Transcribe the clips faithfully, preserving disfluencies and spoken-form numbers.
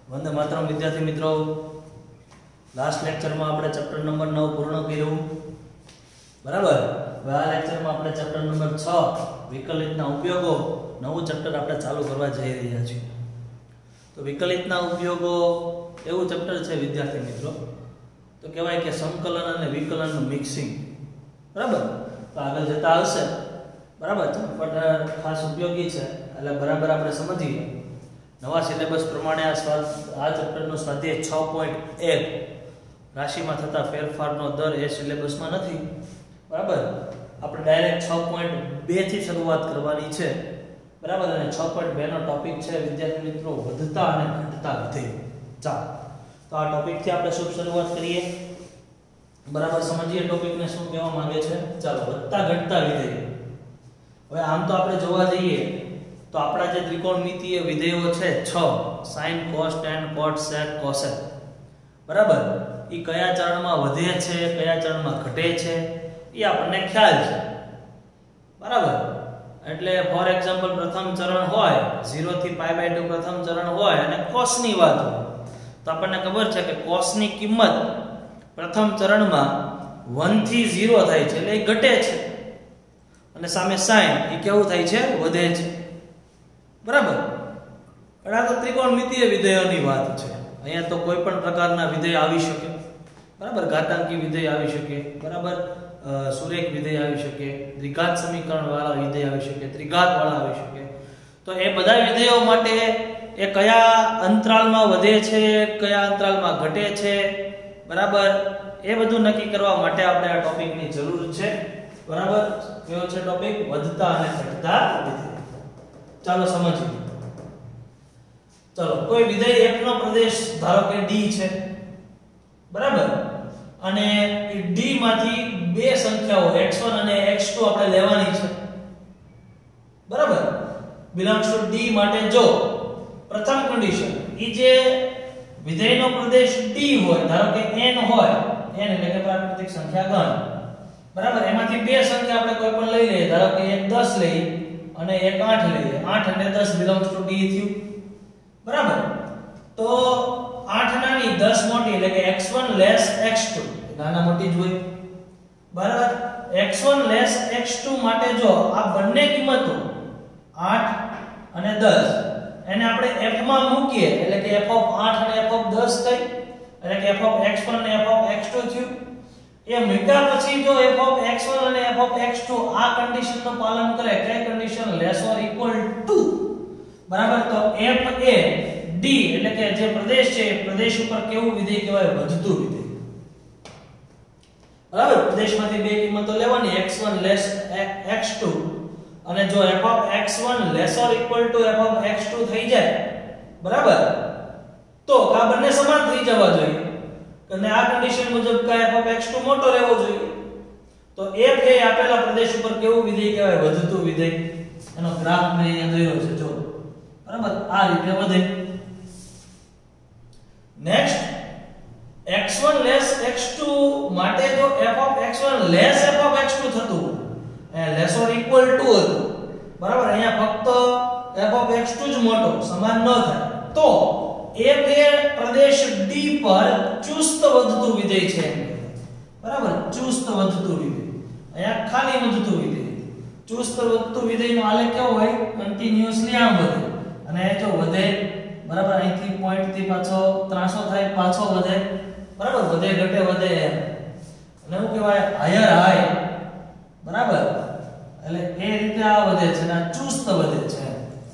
वंदे मातरम विद्यार्थी मित्रों, last lecture में આપણે ચેપ્ટર નંબર नौ પૂર્ણ કર્યું બરાબર। હવે આ લેક્ચર માં આપણે ચેપ્ટર નંબર छह વિકલિતના ઉપયોગો નવું ચેપ્ટર આપણે ચાલુ કરવા જઈ રહ્યા છીએ। તો વિકલિતના ઉપયોગો એવું ચેપ્ટર છે વિદ્યાર્થી મિત્રો, તો કહેવાય કે સંકલન અને વિકલનનું મિક્સિંગ બરાબર। તો આગળ જતા આવશે બરાબર, ચેપ્ટર ખાસ ઉપયોગી છે એટલે બરાબર આપણે સમજીએ। नवा सिलेबस प्रमाणे आ चैप्टर नो स्वाध्याय छह पॉइंट एक राशि में थता फेरफार नो दर ए सिलेबस में नहीं बराबर। આપણે ડાયરેક્ટ छह पॉइंट दो થી શરૂઆત કરવાની છે બરાબર, અને छह पॉइंट दो નો ટોપિક છે વિદ્યાર્થી મિત્રો વધતા અને ઘટતા વિધેય। ચાલો તો આ ટોપિક થી આપણે શુભ શરૂઆત કરીએ બરાબર, સમજીએ ટોપિક ને શું કહેવા માંગે છે। ચાલો વધતા ઘટતા વિધેય। હવે આમ તો આપણે જોવા જઈએ तो आपड़ा जे त्रिकोणमितीय विधेयो छे छह sin cos tan cot sec cosec बराबर, ई कया चरण में વધે છે કયા ચરણ માં ઘટે છે ई આપણને ખ્યાલ છે બરાબર। એટલે ફોર એક્ઝામ્પલ પ્રથમ ચરણ હોય शून्य થી पाई बाय दो प्रथम चरण હોય અને cos ની વાત હોય તો આપણને ખબર છે કે cos ની કિંમત પ્રથમ ચરણ માં एक થી शून्य થાય છે એટલે ઘટે છે, અને સામે sin એ કેવું થાય છે વધે છે बराबर। आ तो त्रिकोणमितीय विधेयोनी बात छे। अहींया तो कोई पण प्रकारना विधेय आवी शके बराबर, घातांकी विधेय आवी शके बराबर, सुरेख विधेय आवी शके, द्विघात समीकरण वाला विधेय आवी शके, त्रिघात वाला आवी शके। तो ए बधा विधेयो माटे ए कया अंतरालमां वधे छे कया अंतरालमां घटे छे बराबर, ए बधुं नक्की करवा माटे आपणे आ टॉपिकनी जरूर छे बराबर। केवो छे टॉपिक વધતા અને ઘટતા વિધેય। चलो समझिए। चलो कोई विधेय एक नो प्रदेश धारो के d छे बराबर, अने ई d माथी बे संख्याओ एक्स वन અને एक्स टू આપણે લેવાની છે બરાબર। belongs to d માટે જો પ્રથમ કન્ડિશન ઈ જે વિધેયનો પ્રદેશ d હોય, ધારો કે n હોય, n એટલે કે પ્રાકૃતિક સંખ્યા ગણ બરાબર, એમાંથી બે સંખ્યા આપણે કોઈ પણ લઈ લઈએ, ધારો કે એક दस લઈએ અને એક आठ લઈએ, आठ અને दस belongs to d થયું બરાબર। તો आठ નાની दस મોટી એટલે કે x one less x two નાના મોટી જ હોય બરાબર। X one less x two માટે જો આ બંને કિંમતો आठ અને दस એને આપણે f માં મૂકીએ એટલે કે f of आठ અને f of दस થઈ, એટલે કે f of एक्स वन અને f of एक्स टू થયું। એ મૂક્યા પછી જો f of एक्स वन અને f of एक्स टू આ કન્ડિશન નું પાલન કરે, કઈ condition less or equal to બરાબર, તો f એ d એટલે કે જે પ્રદેશ છે એ પ્રદેશ ઉપર કેવું વિધેય કહેવાય વધતું વિધેય બરાબર। પ્રદેશમાંથી બે કિંમતો લેવાની x one less x two, અને જો f of x one less or equal to f of x two થઈ જાય બરાબર, તો આ બંને સમાન થઈ જવા જોઈએ અને આ કન્ડિશન મુજબ કા f of एक्स टू મોટો રહેવો જોઈએ। તો f એ આપેલા પ્રદેશ ઉપર કેવું વિધેય કહેવાય વધતું વિધેય। એનો ગ્રાફ મેં અહીંયા દોર્યો છે જો બરાબર, આ રીતે વધે। Next x one less x two માટે જો f of x one less f of x two થતું એ લેસ ઓર ઇક્વલ ટુ હતું બરાબર, અહીંયા ફક્ત f of एक्स टू જ મોટો સમાન ન થાય, તો f એ પ્રદેશ d પર ચુસ્ત વધતું વિધેય છે બરાબર। ચુસ્ત વધતું વિધેય અહીંયા ખાલી વધતું વિધેય, ચુસ્ત વધતું વિધેયનો આલેખ કેવો હોય કન્ટીન્યુઅસલી આમ વધે અને જો વધે બરાબર, અહીંથી પોઈન્ટ થી પાછો ત્રાસો થાય પાછો વધે બરાબર, વધે ઘટે વધે અને શું કહેવાય હાયર હાઈ બરાબર, એટલે એ રીતે આ વધે છે અને ચુસ્ત વધે છે।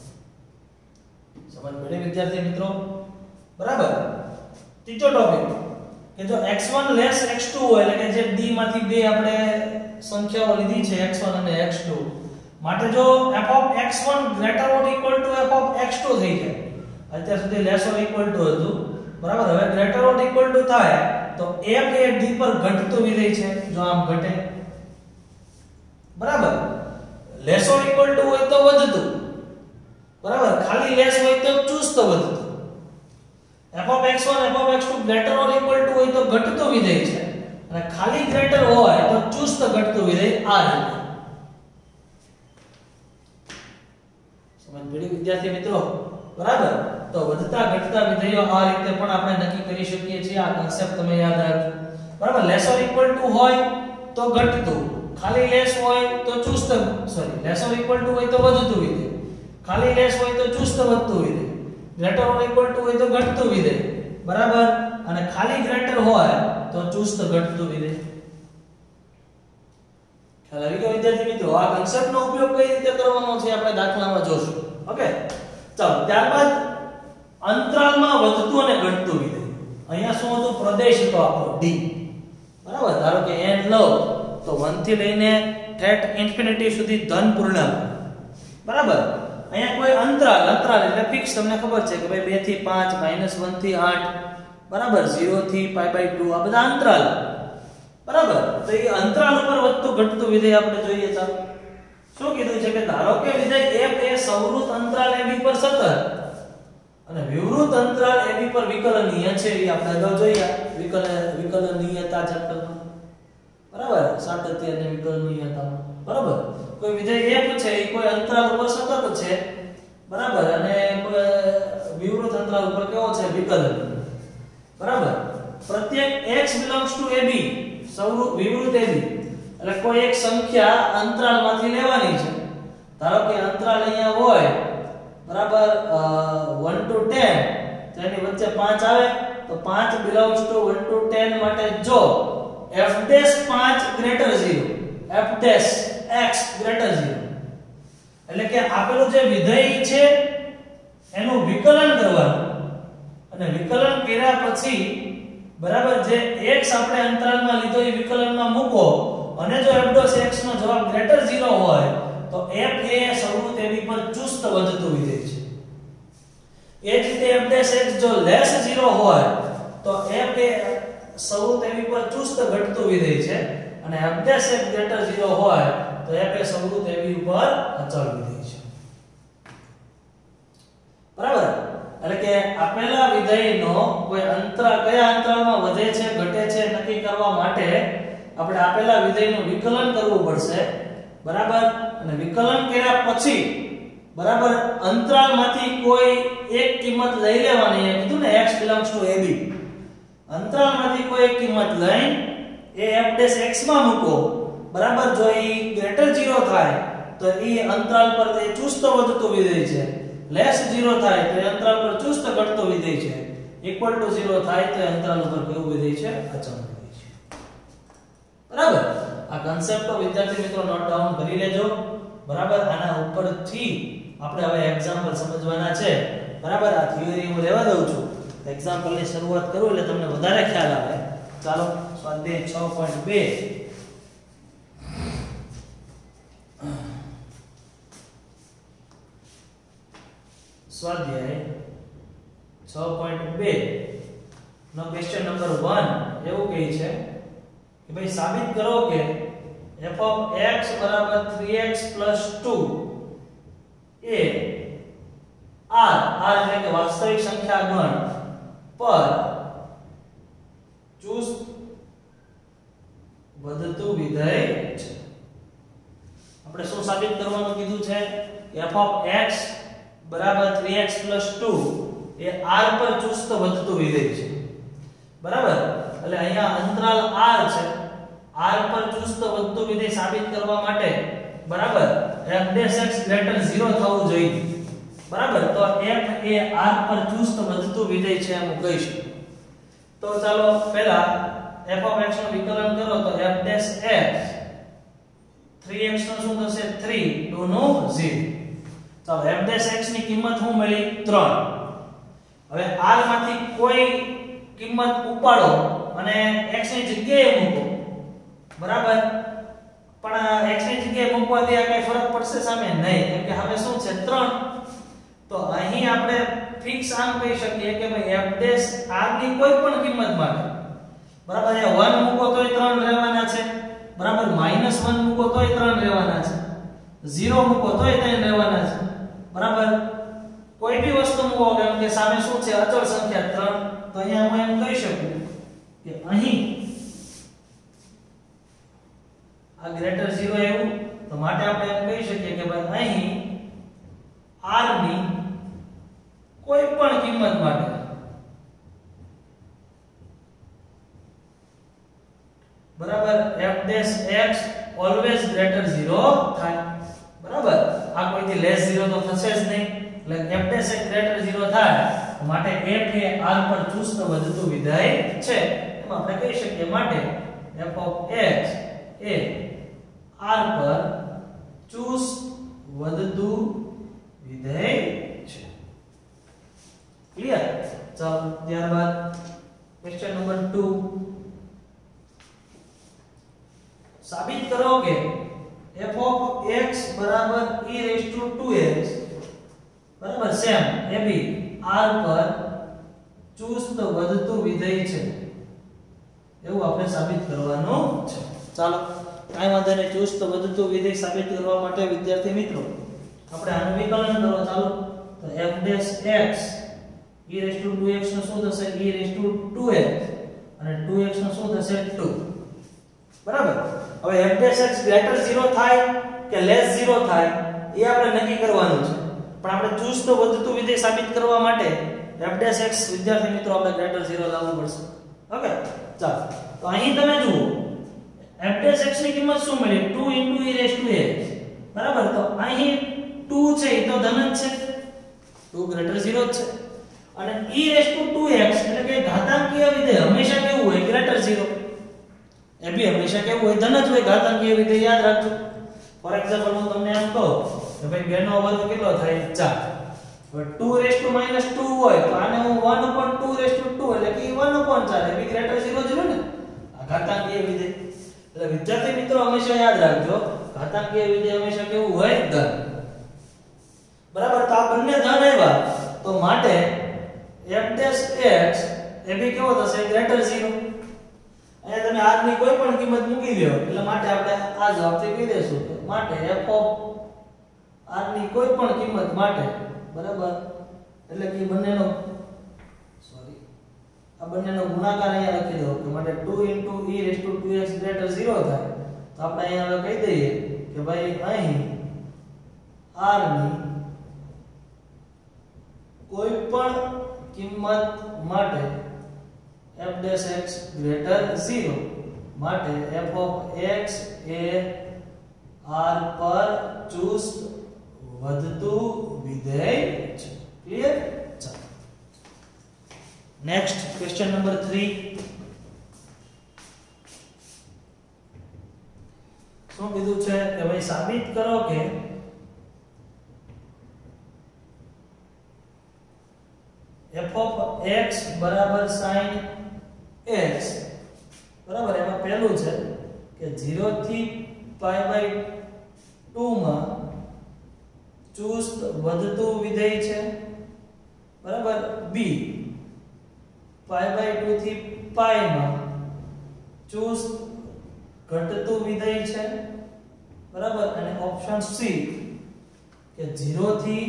સમજ પડી વિદ્યાર્થી મિત્રો બરાબર। ત્રીજો ટોપિક કે જો x one less x two હોય એટલે કે જે d માંથી બે આપણે સંખ્યાઓ લીધી છે एक्स वन અને एक्स टू માટે જો f of x one greater or equal to f of x two થઈ જાય, અત્યાર સુધી લેસ ઓર ઇક્વલ ટુ હતું બરાબર, હવે greater or equal to થાય તો f એ d પર ઘટતું વિધેય છે, જો આમ ઘટે બરાબર, લેસ ઓર ઇક્વલ ટુ હોય તો વધતું બરાબર, ખાલી લેસ હોય તો ચુસ્ત વધતું। f of x one f of x two greater or equal to હોય તો ઘટતું વિધેય છે અને ખાલી ગ્રેટર હોય તો ચુસ્ત ઘટતું વિધેય આ રીતે। સમજ પડી વિદ્યાર્થી મિત્રો બરાબર। તો વધતા ઘટતા વિધેયો આ રીતે પણ આપણે નક્કી કરી શકીએ છીએ. આ કોન્સેપ્ટ તમે યાદ રાખજો. બરાબર, લેસ ઓર ઇક્વલ ટુ હોય તો ઘટતું, ખાલી લેસ હોય તો ચુસ્ત sorry less or equal to હોય તો વધતું વિધેય, ખાલી લેસ હોય તો ચુસ્ત વધતું વિધેય, ગ્રેટર ઓર ઇક્વલ ટુ હોય તો ઘટતું વિધેય. બરાબર, અને ખાલી ગ્રેટર હોય તો ચુસ્ત ઘટતું વિધેય. ખ્યાલ આવી ગયો વિદ્યાર્થી મિત્રો? આ કોન્સેપ્ટનો ઉપયોગ કઈ રીતે કરવાનો છે આપણે દાખલામાં જોશું. ઓકે, ચાલો ત્યારબાદ અંતરાલમાં વધતું અને ઘટતું વિધેય. અહીંયા શું હતું? પ્રદેશ હતો આપણો d. બરાબર, ધારો કે n લો તો એક થી લઈને ઠેઠ ઇન્ફિનિટી સુધી ધન પૂર્ણાંક. બરાબર, અહીંયા કોઈ અંતરાલ, અંતરાલ એટલે ફિક્સ, તમને ખબર છે કે ભાઈ બે થી પાંચ, માઈનસ એક થી આઠ, બરાબર, ઝીરો થી પાઈ બાય ટુ, આ બધા અંતરાલ. બરાબર, તો એ અંતરાલ ઉપર વધતું ઘટતું વિધેય આપણે જોઈએ. ચાલો શું કીધું છે કે ધારો કે વિધેય f એ સંવૃત અંતરાલ ab પર સતત અને વિવૃત અંતરાલ ab પર વિકલનીય છે. એ આપણે અગાઉ જોયા વિકલ વિકલનીયતા ચેપ્ટરમાં. બરાબર, સાતત્ય અને વિકલનીયતા. બરાબર, કોઈ વિધેય f છે એ કોઈ અંતરાલ ઉપર સતત છે. બરાબર, અને વિવૃત અંતરાલ ઉપર કેવો છે? વિકલનીય. બરાબર, પ્રત્યેક x belongs to ab, સંવૃત વિવૃત ab એટલે કોઈ એક સંખ્યા અંતરાલમાંથી લેવાની છે. ધારો કે અંતરાલ અહીંયા હોય, બરાબર, એક to દસ, તેની વચ્ચે પાંચ આવે તો પાંચ belongs to એક to દસ માટે જો f dash પાંચ greater zero, f dash x greater zero, એટલે કે આપેલું જે વિધેય છે એનું વિકલન કરવાનું અને વિકલન કર્યા પછી, બરાબર, જે x આપણે અંતરાલમાં લીધો એ વિકલનમાં મૂકો અને જો f dash x નો જવાબ ગ્રેટર ઝીરો હોય તો f એ સંવૃત ab પર ચુસ્ત વધતું વિધેય છે. એ જ રીતે f dash x જો લેસ ઝીરો હોય તો f એ સંવૃત ab પર ચુસ્ત ઘટતું વિધેય છે અને f dash x greater zero હોય તો f એ સંવૃત ab ઉપર અચળ વિધેય છે. બરાબર, એટલે કે આપેલા વિધેયનો કોઈ અંતરાલ કયા અંતરાલમાં વધે છે ઘટે છે નક્કી કરવા માટે આપણે આપેલા વિધેયનું વિકલન કરવું પડશે. બરાબર, અને વિકલન કર્યા પછી, બરાબર, અંતરાલમાંથી કોઈ એક કિંમત લઈ લેવાની. એ કીધું ને x belongs to ab, અંતરાલમાંથી કોઈ એક કિંમત લઈ એ f dash x માં મૂકો. બરાબર, જો એ ગ્રેટર ઝીરો થાય તો એ અંતરાલ પર તે ચુસ્ત વધતું વિધેય છે, લેસ ઝીરો થાય તો અંતરાલ પર ચુસ્ત ઘટતો વિધેય છે, ઇક્વલ ટુ ઝીરો થાય તો અંતરાલ ઉપર કયું વિધેય છે? અચળ વિધેય છે. બરાબર, આ કન્સેપ્ટ તો વિદ્યાર્થી મિત્રો નોટ ડાઉન કરી લેજો. બરાબર, આના ઉપરથી આપણે હવે એક્ઝામ્પલ સમજવાના છે. બરાબર, આ થિયરી હું લેવા દઉં છું, એક્ઝામ્પલ ની શરૂઆત કરું એટલે તમને વધારે ખ્યાલ આવે. ચાલો સ્વાધ્યાય છ પોઈન્ટ બે. સ્વાધ્યાય છ પોઈન્ટ બે નો ક્વેશ્ચન નંબર એક એવું કહે છે કે ભાઈ સાબિત કરો કે f of x બરાબર થ્રી એક્સ પ્લસ ટુ એ r r એટલે કે વાસ્તવિક સંખ્યા ગણ પર ચુસ્ત વધતું વિધેય છે. આપણે શું સાબિત કરવાનું કીધું છે? f of x બરાબર થ્રી એક્સ પ્લસ ટુ એ r પર ચુસ્ત વધતું વિધેય છે. બરાબર, એટલે અહીંયા અંતરાલ r છે, r પર ચુસ્ત વધતું વિધેય સાબિત કરવા માટે, બરાબર, f dash x greater zero થવું જોઈએ. બરાબર, તો f એ r પર ચુસ્ત વધતું વિધેય છે એમ કહીશું. તો ચાલો પહેલા f of x નું વિકલન કરો તો f dash x three x નો શું થશે? થ્રી, ટુ નો ઝીરો. ચાલો f dash x ની કિંમત શું મળી? ત્રણ. હવે r માંથી કોઈ કિંમત ઉપાડો અને x ની જગ્યાએ મૂકો. બરાબર, પણ x ની જગ્યાએ મૂકવાથી આ કઈ ફરક પડશે સામે? નહીં, કેમ કે હવે શું છે? ત્રણ. તો અહીં આપણે ફિક્સ આમ કહી શકીએ કે ભાઈ f dash r ની કોઈ પણ કિંમત માટે, બરાબર, એ એક મૂકો તોય ત્રણ રહેવાના છે. બરાબર, માઈનસ એક મૂકો તોય ત્રણ રહેવાના છે, ઝીરો મૂકો તોય ત્રણ રહેવાના છે. બરાબર, કોઈ બી વસ્તુ મૂકો કેમ કે સામે શું છે? અચળ સંખ્યા ત્રણ. તો અહીંયા હું એમ કહી શકું કે અહીં આ ગ્રેટર ઝીરો એવું, તો માટે આપણે એમ કહી શકીએ કે ભાઈ અહીં r ની કોઈ પણ બરાબર f dash x always greater zero થાય બરાબર આ કોઈથી લેસ zero તો થશે જ નહીં એટલે f dash x greater zero થાય માટે f એ r પર ચુસ્ત વધતું વિધેય છે એમ આપણે કહી શકીએ માટે f of x A r પર ચુસ્ત વધતું વિધેય છે ક્લિયર ચાલો ત્યારબાદ ક્વેશ્ચન નંબર ટુ સાબિત કરો કે f of x બરાબર e raised to two x બરાબર સેમ એ બી r પર ચુસ્ત વધતું વિધેય છે એવું આપણે સાબિત કરવાનું છે ચાલો કાઈ વાંધો નહીં ચુસ્ત વધતું વિધેય સાબિત કરવા માટે વિદ્યાર્થી મિત્રો આપણે આનું વિકલન કરો ચાલો તો f dash x e raised to two x નો શું થશે e raised to two x અને ટુ x નો શું થશે ટુ બરાબર હવે f dash x greater zero થાય કે less zero થાય એ આપણે નક્કી કરવાનું છે પણ આપણે ચુસ્ત વધતું વિધેય સાબિત કરવા માટે f dash x વિદ્યાર્થી મિત્રો આપણે greater zero લાવવું પડશે ઓકે ચાલો તો અહીં તમે જુઓ f dash x ની કિંમત શું મળી two into e raised to x બરાબર તો અહીં ટુ છે એ તો ધન જ છે ટુ greater zero જ છે અને e raised to two x એટલે કે ઘાતાંકીય વિધેય હંમેશા કેવું હોય greater zero એ બી હંમેશા કેવું હોય ધન જ હોય ઘાતાંકીય વિધેય યાદ રાખજો ફોર એક્ઝામ્પલ હું તમને એમ કહું કે ભાઈ બે નો વર્ગ કેટલો થાય ચાર હવે two raised to minus two હોય તો આને હું one upon two raised to two એટલે કે વન upon ચાર એ બી greater zero જ ને આ ઘાતાંકીય વિધેય એટલે વિદ્યાર્થી મિત્રો હંમેશા યાદ રાખજો ઘાતાંકીય વિધેય હંમેશા કેવું હોય ધન બરાબર તો આ બંને ધન આવ્યા તો માટે f dash x એ બી કેવો થશે greater zero અહીંયા તમે r ની કોઈ પણ કિંમત મૂકી દો એટલે માટે આપણે આ જવાબથી કહી દેશું કે માટે f of r ની કોઈ પણ કિંમત માટે બરાબર એટલે કે બંનેનો સોરી આ બંનેનો ગુણાકાર અહીંયા લખી દો કે માટે two into e raised to two x greater zero થાય તો આપણે અહીંયા હવે કહી દઈએ કે ભાઈ અહીં r ની કોઈ પણ કિંમત માટે f dash x greater zero માટે f of x A r પર ચુસ્ત વધતું વિધેય છે ક્લિયર ચાલો નેક્સ્ટ ક્વેશ્ચન નંબર થ્રી શું કીધું છે કે ભાઈ સાબિત કરો કે f of x બરાબર sin x બરાબર એમાં પહેલું છે કે zero થી pi by ટુ માં ચુસ્ત વધતું વિધેય છે બરાબર b pi by ટુ થી pi માં ચુસ્ત ઘટતું વિધેય છે બરાબર અને ઓપ્શન c કે zero થી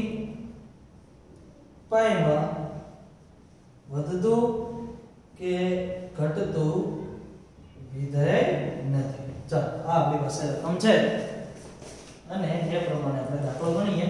pi માં વધતું કે ઘટતું વિધેય નથી ચાલો આ આપણી પાસે રકમ છે અને એ પ્રમાણે આપણે દાખલો ગણીએ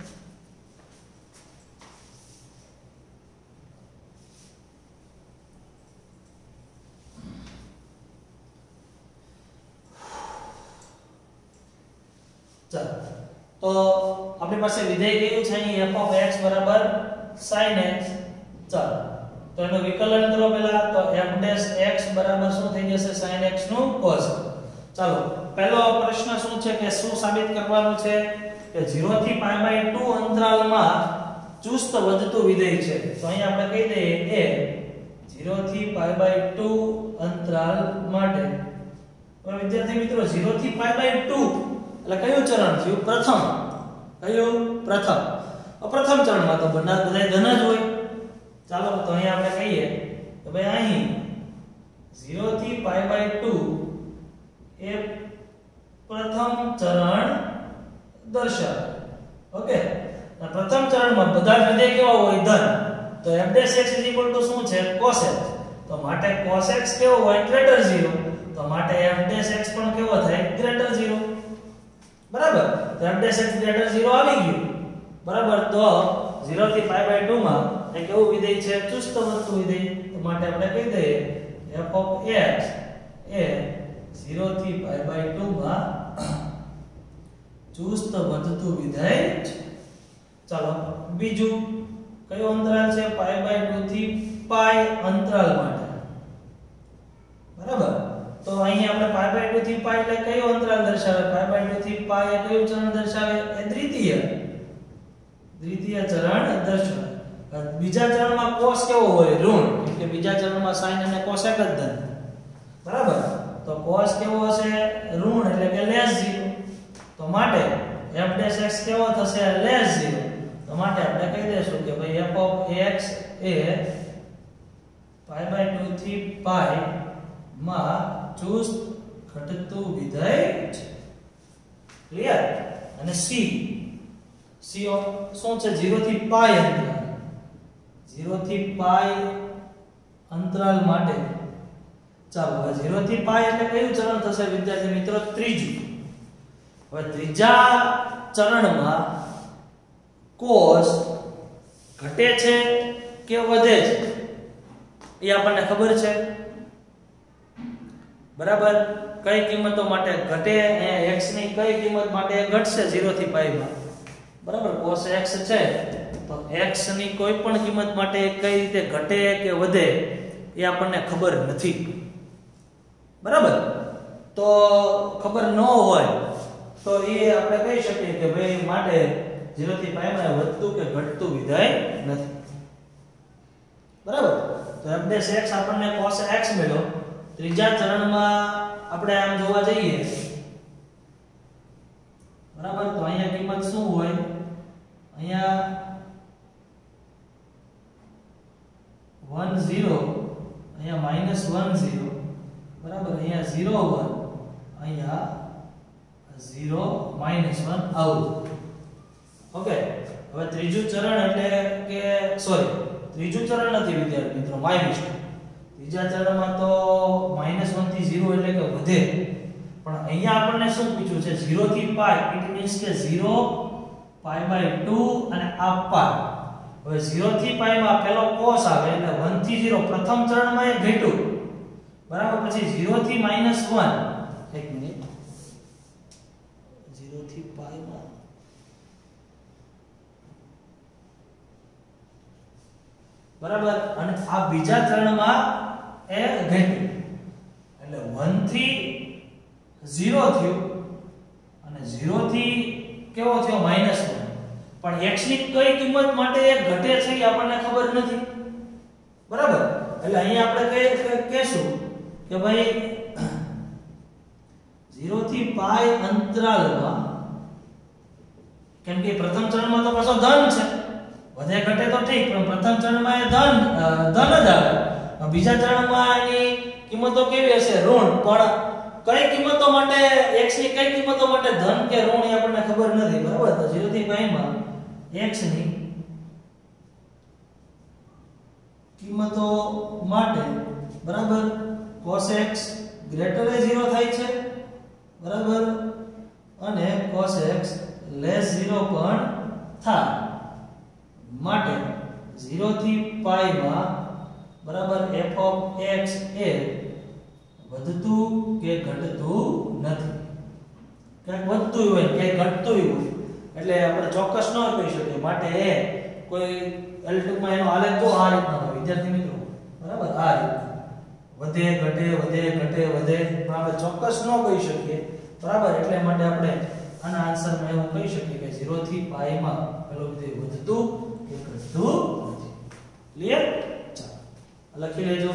ચાલો તો આપણી પાસે વિધેય કયું છે અહીં f of x બરાબર sin x ચાલો તો એનું વિકલન કરો પહેલા તો f dash x બરાબર શું થઈ જશે sin x નું cos ચાલો પહેલો પ્રશ્ન શું છે કે શું સાબિત કરવાનું છે કે zero થી pi by ટુ અંતરાલમાં ચુસ્ત વધતું વિધેય છે તો અહીં આપણે કહી દઈએ a zero થી pi by ટુ અંતરાલ માટે હવે વિદ્યાર્થી મિત્રો zero થી pi by ટુ એટલે કયું ચરણ થયું પ્રથમ કયું પ્રથમ પ્રથમ ચરણમાં તો બધા બધા ધન જ હોય ચાલો તો અહીં આપણે કહીએ કે ભાઈ અહીં zero થી pi by ટુ એ પ્રથમ ચરણ દર્શાવે ઓકે પ્રથમ ચરણમાં બધા વિધેય કેવા હોય ધન તો f dash x શું છે cos x તો માટે cos x કેવો હોય greater zero તો માટે f dash x પણ કેવો થાય greater zero બરાબર તો f dash x greater zero આવી ગયું બરાબર તો zero થી pi by ટુ માં એ કેવું વિધેય છે ચુસ્ત વધતું વિધેય તો માટે આપણે કહી દઈએ f of x એ ઝીરો થી પાઈ બાય ટુ માં ચુસ્ત વધતું વિધેય છે. ચાલો બીજું કયો અંતરાલ છે? પાઈ બાય ટુ થી પાઈ અંતરાલ માટે. બરાબર, તો અહીં આપણે પાઈ બાય ટુ થી પાઈ એટલે કયો અંતરાલ દર્શાવે? પાઈ બાય ટુ થી પાઈ એ કયું ચરણ દર્શાવે? એ દ્વિતીય દ્વિતીય ચરણ દર્શાવે. બીજા ચરણમાં કોસ કેવો હોય? ઋણ, એટલે બીજા ચરણમાં sin અને cos એક જ ધન. બરાબર, તો cos કેવો હશે? ઋણ, એટલે કે લેસ ઝીરો. તો માટે f dash x કેવો થશે? Less zero. તો માટે આપણે કહી દઈશું કે ભાઈ f of x એ પાઈ બાય ટુ થી પાઈ માં ચુસ્ત ઘટતું વિધેય છે. ક્લિયર? અને c c ઓફ શું છે? ઝીરો થી પાઈ અંતરાલ. ઝીરો થી પાઈ અંતરાલ માટે. ચાલો હવે ઝીરો થી પાઈ એટલે કયું ચરણ થશે વિદ્યાર્થી મિત્રો? ત્રીજું. હવે ત્રીજા ચરણમાં cos ઘટે છે કે વધે છે એ આપણને ખબર છે. બરાબર, કઈ કિંમતો માટે ઘટે? અહીંયા x ની કઈ કિંમત માટે ઘટશે ઝીરો થી પાઈ માં? બરાબર, cos x છે તો x ની કોઈ પણ કિંમત માટે કઈ રીતે ઘટે કે વધે એ આપણને ખબર નથી. બરાબર, તો ખબર ન હોય તો એ આપણે કહી શકીએ કે ભાઈ માટે ઝીરો થી પાઈ માં વધતું કે ઘટતું વિધેય નથી. બરાબર, તો f dash x આપણને cos x મળ્યો. ત્રીજા ચરણમાં આપણે આમ જોવા જઈએ, બરાબર, તો અહીંયા કિંમત શું હોય? અહીંયા વન ઝીરો, અહીંયા માઈનસ વન ઝીરો. બરાબર, અહીંયા ઝીરો વન, અહીંયા ઝીરો માઈનસ વન આવું. ઓકે, હવે ત્રીજું ચરણ એટલે કે સોરી ત્રીજું ચરણ નથી વિદ્યાર્થી મિત્રો, માઈનસ. ત્રીજા ચરણમાં તો માઈનસ વન થી ઝીરો એટલે કે વધે. પણ અહીંયા આપણને શું પૂછ્યું છે? ઝીરો થી પાઈ, ઇટ મીન્સ કે ઝીરો, પાઈ બાય ટુ અને આ પાઈ. હવે ઝીરો થી પાઈ માં પેલો cos આવે એટલે વન થી ઝીરો. પ્રથમ ચરણમાં એ ઘટ્યું. બરાબર, પછી ઝીરો થી માઈનસ વન. એક મિનિટ, ઝીરો થી પાઈ માં બરાબર, અને આ બીજા ચરણમાં એ ઘટ્યું એટલે વન થી ઝીરો થયું અને ઝીરો થી કેવો થયો? Minus one. પણ x ની કઈ કિંમત માટે એ ઘટે છે એ આપણને ખબર નથી. બરાબર, એટલે અહીંયા આપણે કઈ કહેશું કે ભાઈ ઝીરો થી પાઈ અંતરાલમાં, કેમ કે પ્રથમ ચરણમાં તો પાછો ધન છે, વધે ઘટે તો ઠીક, પણ પ્રથમ ચરણમાં એ ધન ધન જ આવે. બીજા ચરણમાં એની કિંમતો કેવી હશે? ઋણ. પણ કઈ કિંમતો માટે, x ની કઈ કિંમતો માટે ધન કે ઋણ એ આપણને ખબર નથી. બરાબર, તો ઝીરો થી પાઈ માં x ની કિંમતો માટે, બરાબર, cos x ગ્રેટર એ ઝીરો થાય છે. બરાબર, અને cos x લેસ ઝીરો પણ થાય. માટે ઝીરો થી પાઈ માં, બરાબર, f of x એ વધતું કે ઘટતું નથી. ક્યાંક વધતું હોય, ક્યાંક ઘટતું હોય, એટલે આપણે ચોક્કસ ન કહી શકીએ. માટે એ કોઈ એલ ટુ માં એનો આલેખ તો આ રીતના હોય વિદ્યાર્થી મિત્રો. બરાબર, આ રીતના વધે ઘટે વધે ઘટે વધે, પણ આપણે ચોક્કસ ન કહી શકીએ. બરાબર, એટલે માટે આપણે આના આન્સરમાં એવું કહી શકીએ કે ઝીરો થી પાઈ માં પેલું વિધેય વધતું કે ઘટતું નથી. ક્લિયર? ચાલો લખી લેજો.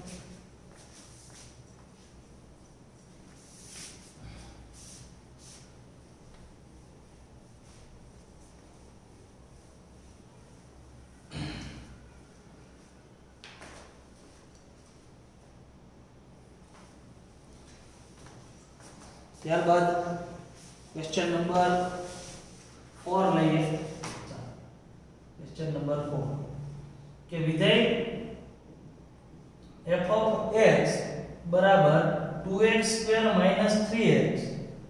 ત્યારબાદ ક્વેશ્ચન નંબર ચાર લઈએ. ક્વેશ્ચન નંબર ચાર કે વિધેય f of x બરાબર two x square minus three x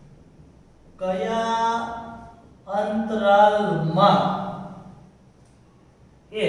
કયા અંતરાલમાં એ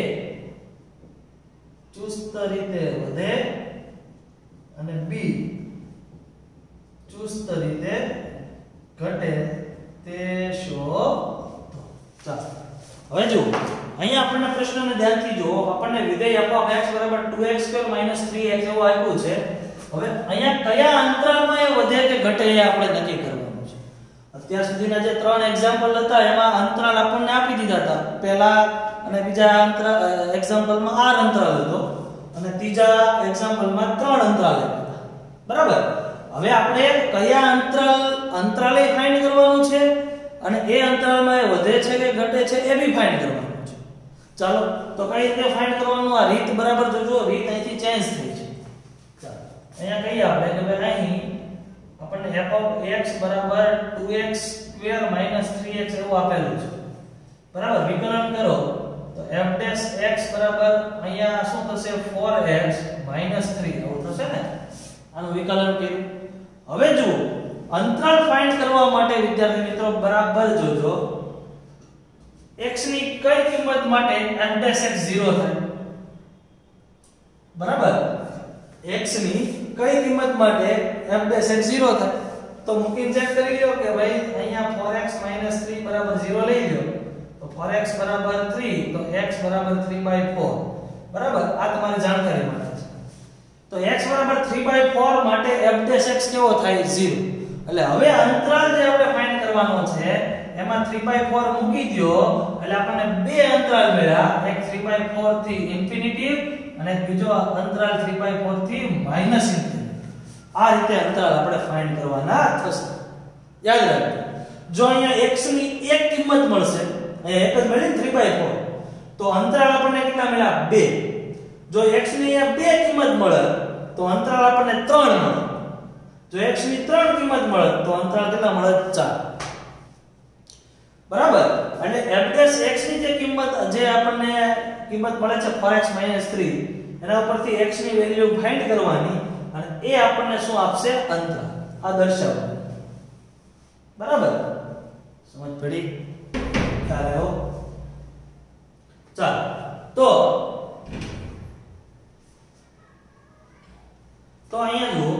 ચુસ્ત રીતે વધે અને b ચુસ્ત રીતે ઘટે તે શોધો. ચાલો હવે જુઓ અહીંયા આપણને પ્રશ્નને ધ્યાનથી જુઓ. આપણને વિધેય f of x બરાબર two x square minus three x એવું આપ્યું છે. હવે અહીંયા કયા અંતરાલમાં એ વધે કે ઘટે એ આપણે નક્કી કરવાનું છે. અત્યાર સુધીના જે ત્રણ એક્ઝામ્પલ હતા એમાં અંતરાલ આપણને આપી દીધા હતા. પહેલા અને બીજા અંતરાલ એક્ઝામ્પલમાં આર અંતરાલ હતો અને ત્રીજા એક્ઝામ્પલમાં ત્રણ અંતરાલ હતા. બરાબર. હવે આપણે કયા અંતરાલ અંતરાલે ફાઇન્ડ કરવાનું છે અને એ અંતરાલમાં એ વધે છે કે ઘટે છે એ બી ફાઇન્ડ કરવાનું છે. ચાલો તો કઈ રીતે ફાઇન્ડ કરવાનું? આ રીત બરાબર જોજો. રીત અહીંથી ચેન્જ થઈ છે. ચાલો અહીંયા કહીએ આપણે કે ભાઈ અહીં આપણને f of x બરાબર two x square minus three x એવું આપેલું છે. બરાબર. વિકલન કરો તો f dash x બરાબર અહીંયા શું થશે? ફોર એક્સ માઈનસ થ્રી એવું થશે ને. આનું વિકલન કર્યું. હવે જુઓ અંતરાલ ફાઇન્ડ કરવા માટે વિદ્યાર્થી મિત્રો બરાબર જોજો x ની કઈ કિંમત માટે f dash x ઝીરો થાય. બરાબર. x ની કઈ કિંમત માટે f dash x ઝીરો થાય તો મૂકીને ચેક કરી લ્યો કે ભાઈ અહીંયા ફોર એક્સ માઈનસ થ્રી બરાબર ઝીરો લઈ લ્યો તો ફોર એક્સ બરાબર થ્રી તો x બરાબર થ્રી બાય ફોર. બરાબર. આ તમારી જાણકારી માટે છે. તો x બરાબર થ્રી બાય ફોર માટે f dash x કેવો થાય? ઝીરો. એટલે હવે અંતરાલ જે આપણે ફાઇન્ડ કરવાનો છે એમાં થ્રી બાય ફોર મૂકી દો એટલે આપણને બે અંતરાલ મળ્યા. એક થ્રી બાય ફોર થી ઇન્ફિનિટી અને બીજો અંતરાલ થ્રી બાય ફોર થી માઈનસ ઇન્ફિનિટી. આ રીતે અંતરાલ આપણે ફાઇન્ડ કરવાના થશે. યાદ રાખજો. જો અહીંયા x ની એક કિંમત મળશે, અહીંયા એક જ મળી થ્રી બાય ફોર, તો અંતરાલ આપણને કેટલા મળ્યા? બે. જો x ની અહીંયા બે કિંમત મળે તો અંતરાલ આપણને ત્રણ મળે. જો x ની ત્રણ કિંમત મળે તો અંતરાલ કેટલા મળે? ચાર. બરાબર. અને f dash x ની જે કિંમત જે આપણને કિંમત મળે છે ફોર એક્સ માઈનસ થ્રી એના ઉપરથી x ની વેલ્યુ ફાઇન્ડ કરવાની અને એ આપણને શું આપશે? અંતરાલ. આ દર્શાવો. બરાબર. સમજ પડી? ખ્યાલ આવ્યો? ચાલો તો તો અહીંયા જુઓ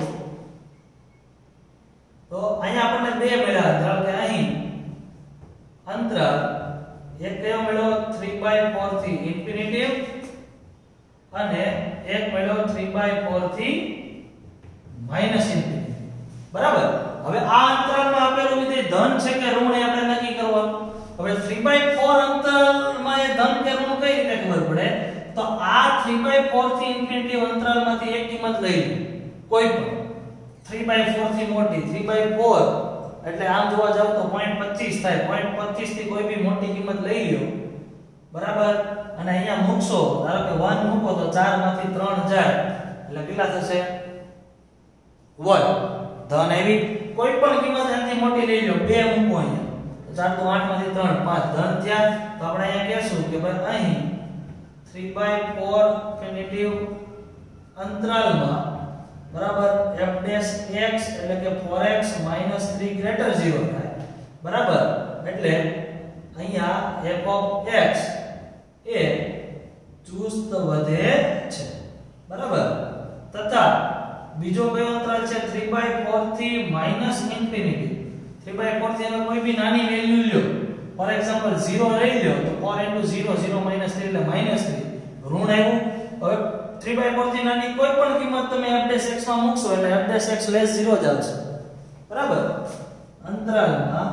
તો અહીંયા આપણને બે મળ્યા. ધારો કે અહીં અંતરાલ એક કયો મળ્યો? થ્રી બાય ફોર થી ઇન્ફિનિટી અને એક મળ્યો થ્રી બાય ફોર થી માઈનસ ઇન્ફિનિટી. બરાબર. હવે આ અંતરાલમાં આપેલું વિધેય ધન છે કે ઋણ એ આપણે નક્કી કરવાનું. હવે થ્રી બાય ફોર અંતરાલમાં એ ધન કે ઋણ કઈ રીતે ખબર પડે? તો આ થ્રી બાય ફોર થી ઇન્ફિનિટી અંતરાલમાંથી એક કિંમત લઈ લો. કોઈ પણ થ્રી બાય ફોર થી મોટી. થ્રી બાય ફોર એટલે આમ જોવા જાવ તો પોઈન્ટ પચીસ થાય. પોઈન્ટ પચીસ થી કોઈ બી મોટી કિંમત લઈ લો. બરાબર. અને અહીંયા મૂકશો, ધારો કે વન મૂકો તો ચાર માંથી ત્રણ જાય એટલે કેટલા થશે? વન. ધન આવી કોઈ પણ કિંમત એનાથી મોટી લઈ લો. બે મૂકો અહીંયા ચાર તો આઠ માંથી ત્રણ પાંચ ધન થયા. તો આપણે અહીંયા કહેશું કે ભાઈ અહીં થ્રી બાય ફોર ઇન્ફિનિટી અંતરાલમાં બરાબર f dash x એટલે કે four x minus three greater zero થાય. બરાબર. એટલે અહીંયા f of x એ ચુસ્ત વધે છે. બરાબર. તથા બીજો કયો અંતરાલ છે? થ્રી બાય ફોર થી minus infinity. Three by four થી હવે કોઈ બી નાની વેલ્યુ લ્યો. ફોર એક્ઝામ્પલ ઝીરો લઈ લ્યો તો four into zero zero minus three એટલે માઈનસ થ્રી. ઋણ આવ્યું. હવે થ્રી બાય ફોર થી નાની કોઈ પણ કિંમત તમે f dash x માં મૂકશો એટલે f dash x less zero જ આવશે. બરાબર. અંતરાલમાં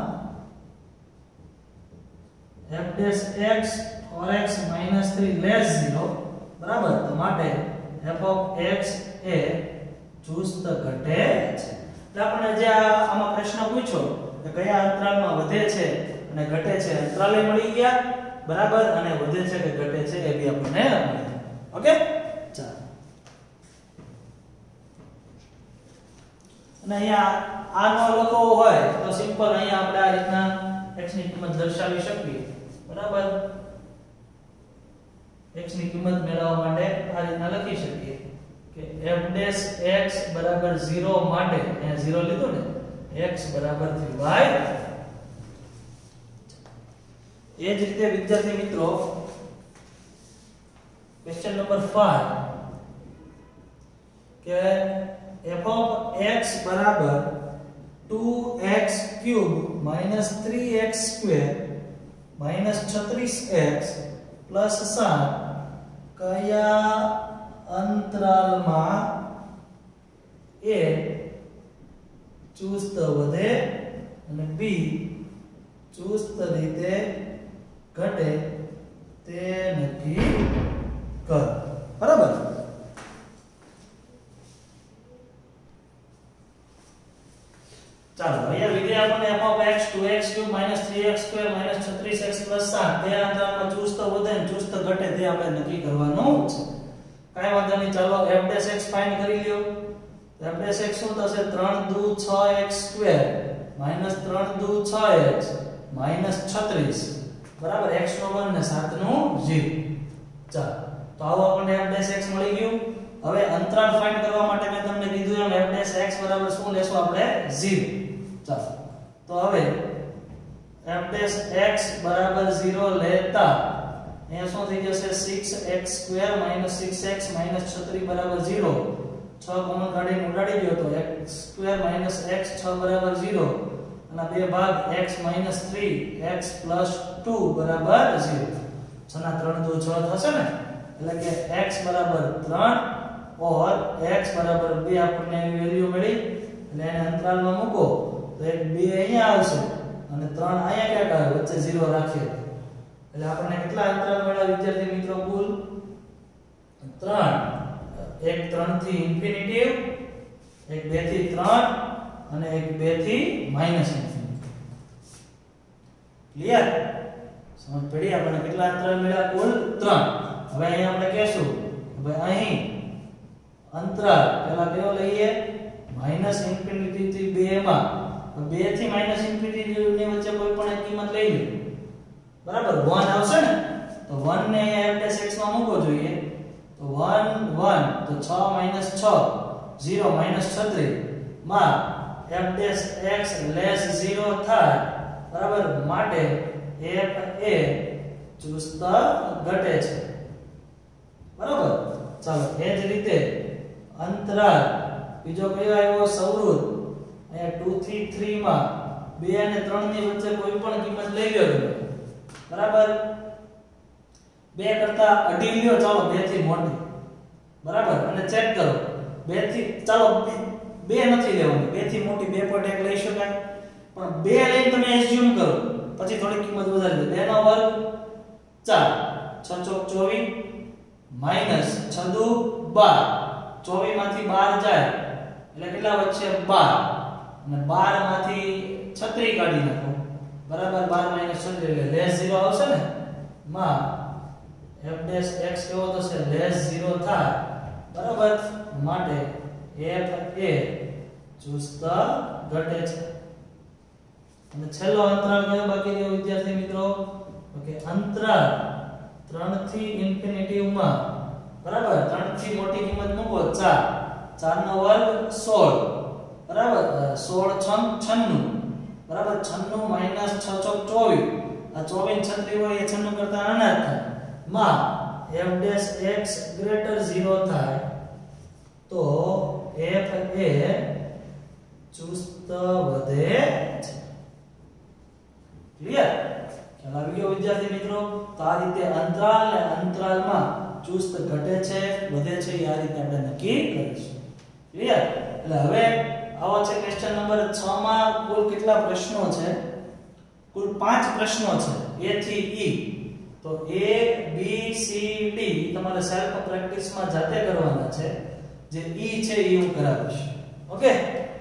f dash x four x minus three less zero. બરાબર. તો માટે f of x એ ચુસ્ત ઘટે છે. એટલે આપણે જે આમાં પ્રશ્ન પૂછ્યો કે કયા અંતરાલમાં વધે છે અને ઘટે છે, અંતરાલે મળી ગયા. બરાબર. અને વધે છે કે ઘટે છે એ બી આપણને મળી. ઓકે. ચાલો. અને અહીંયા આનો લખવો હોય તો સિમ્પલ અહીંયા આપણે આ રીતના x ની કિંમત દર્શાવી શકીએ. બરાબર. x ની કિંમત મેળવવા માટે આ રીતના લખી શકીએ કે f dash x બરાબર ઝીરો માટે અહીંયા ઝીરો લીધો ને x બરાબર થ્રી બાય. એ જ રીતે વિદ્યાર્થી મિત્રો ક્વેશ્ચન નંબર ફાઈવ કે f of x બરાબર two x cube minus three x square minus छत्रीस एक्स प्लस सात कया अंतरालमां ए चुस्त વધે અને બી ચુસ્ત રીતે ઘટે તે નક્કી કર. બરાબર. ચાલો અહીંયા વિધેય આપણને f of x two x cube minus three x square minus छत्रीस एक्स plus सात તે અંતરાલમાં ચુસ્ત વધે અને ચુસ્ત ઘટે તે આપણે નક્કી કરવાનું છે. કાઈ વાંધો નહીં. ચાલો f dash x ફાઇન્ડ કરી લ્યો. f dash x શું થશે? ત્રણ દુ છ x સ્ક્વેર minus ત્રણ દુ છ x minus छत्रीस બરાબર x નો one ને સાત નો zero. ચાલો તો આવો આપણને f dash x મળી ગયું. હવે અંતરાલ ફાઇન્ડ કરવા માટે મેં તમને કીધું એમ f dash x બરાબર શું લેશું આપણે? zero. ચાલો તો હવે f dash x બરાબર zero લેતા અહીંયા શું થઈ જશે? Six x square minus six x minus छत्रीस बराबर zero. છ કોમન કાઢીને ઉડાડી દો તો x સ્ક્વેર minus x છ બરાબર zero અને બે ભાગ x minus three x plus two બરાબર zero. છ ના ત્રણ દુ છ થશે ને એટલે કે x બરાબર ત્રણ और x બરાબર બે આપણને વેલ્યુ મળી એટલે એને અંતરાલમાં મૂકો તો એક બે અહીંયા આવશે અને ત્રણ અહીંયા ક્યાંક આવે વચ્ચે zero રાખીએ એટલે આપણને કેટલા અંતરાલ મળ્યા વિદ્યાર્થી મિત્રો? કુલ ત્રણ. એક ત્રણ થી ઇન્ફિનિટિવ, એક બે થી ત્રણ અને એક બે થી માઈનસ ઇન્ફિનિટી. ક્લિયર? સમજ પડી? આપણને કેટલા અંતરાલ મળ્યા? કુલ ત્રણ. હવે અહીં આપણે કહેશું ભાઈ અહીં અંતરાલ પહેલા કયો લઈએ? માઈનસ ઇન્ફિનિટી થી બે માં બે થી માઈનસ ઇન્ફિનિટી ની વચ્ચે કોઈ પણ એક કિંમત લઈ લો. બરાબર one આવશે ને તો one ને અહીંયા f dash x માં મૂકવો જોઈએ તો one one તો છ minus છ zero minus छत्रीस માં f dash x less zero થાય. બરાબર માટે f એ ચુસ્ત ઘટે છે. બરાબર. ચાલો એ જ રીતે અંતરાલ બીજો કયો આવ્યો? સવૃત. અહીંયા टू થી थ्री માં બે અને ત્રણ ની વચ્ચે કોઈ પણ કિંમત લઈ લો તમે. બરાબર બે કરતા અઢી લ્યો. ચાલો બે થી મોટી. બરાબર અને ચેક કરો બે થી ચાલો બે નથી લેવાની, બે થી મોટી બે પોઈન્ટ એક લઈ શકાય પણ બે લઈને તમે એઝ્યુમ કરો પછી થોડી કિંમત વધારી દો. બે નો વર્ગ ચાર, છ ચોક ચોવીસ માઈનસ છ દુ બાર, ચોવીસ માંથી બાર જાય એટલે કેટલા વચ્ચે? બાર અને બાર માંથી छत्रीस કાઢી નાખો. બરાબર બાર માઈનસ छत्रीस એટલે લેસ zero આવશે ને માં f dash x કેવો થશે? લેસ zero થાય. બરાબર માટે f એ ચુસ્ત ઘટે છે. અને છેલ્લો અંતરાલ કયો બાકી રહ્યો વિદ્યાર્થી મિત્રો? ઓકે અંતરાલ ત્રણ થી ઇન્ફિનિટી માં બરાબર ત્રણ થી મોટી કિંમત મૂકો ચાર, ચાર નો વર્ગ સોળ બરાબર સોળ છમ છન્નું બરાબર છન્નું માઈનસ છ ચોક ચોવીસ આ ચોવીસ છત્રીસ હોય એ છન્નું કરતા નાના થાય માં f dash x greater zero થાય તો f એ ચુસ્ત વધે છે. ક્લિયર? ખ્યાલ આવી ગયો વિદ્યાર્થી મિત્રો? તો આ રીતે અંતરાલ અને અંતરાલમાં ચુસ્ત ઘટે છે વધે છે એ આ રીતે આપણે નક્કી કરીશું. ક્લિયર? એટલે હવે આવો છે ક્વેશ્ચન નંબર છ માં કુલ કેટલા પ્રશ્નો છે? કુલ પાંચ પ્રશ્નો છે a થી e. તો a b c d તમારે સેલ્ફ પ્રેક્ટિસ માં જાતે કરવાના છે. જે e છે એ હું કરાવીશ. ઓકે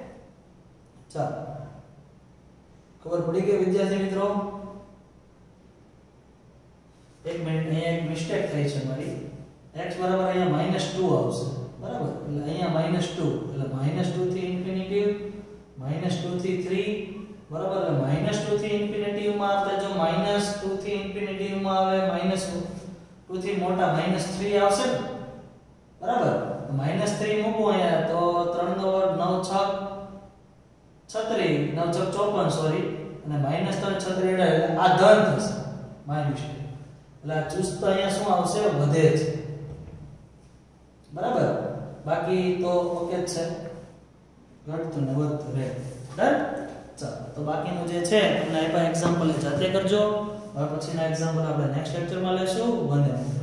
ચાલો ખબર પડી ગઈ વિદ્યાર્થી મિત્રો? એક મિનિટ અહીંયા એક મિસ્ટેક થઈ છે મારી. x બરાબર અહીંયા માઈનસ ટુ આવશે. બરાબર એટલે અહીંયા માઈનસ ટુ એટલે માઈનસ ટુ થી ઇન્ફિનિટી માઈનસ ટુ થી થ્રી બરાબર એટલે માઈનસ ટુ થી ઇન્ફિનિટી માં આપણે જો માઈનસ ટુ થી ઇન્ફિનિટી માં આવે માઈનસ ટુ થી મોટા માઈનસ થ્રી આવશે ને બરાબર માઈનસ થ્રી મૂકો અહીંયા તો ત્રણ નો વર્ગ નવ છ છત્રીસ નવ છ ચોપન સોરી અને માઈનસ ત્રણ છત્રીસ એટલે આ ધન થશે માઈનસ એટલે આ ચુસ્ત અહીંયા શું આવશે? વધે છે. બરાબર બાકી તો ઓકે જ છે. ઘટતું ને વધતું રહે. ડન. ચાલો તો બાકીનું જે છે તમને આપ્યા એક્ઝામ્પલ જાતે કરજો. હવે પછીના એક્ઝામ્પલ આપણે નેક્સ્ટ લેક્ચરમાં લેશું. વંદે માતરમ.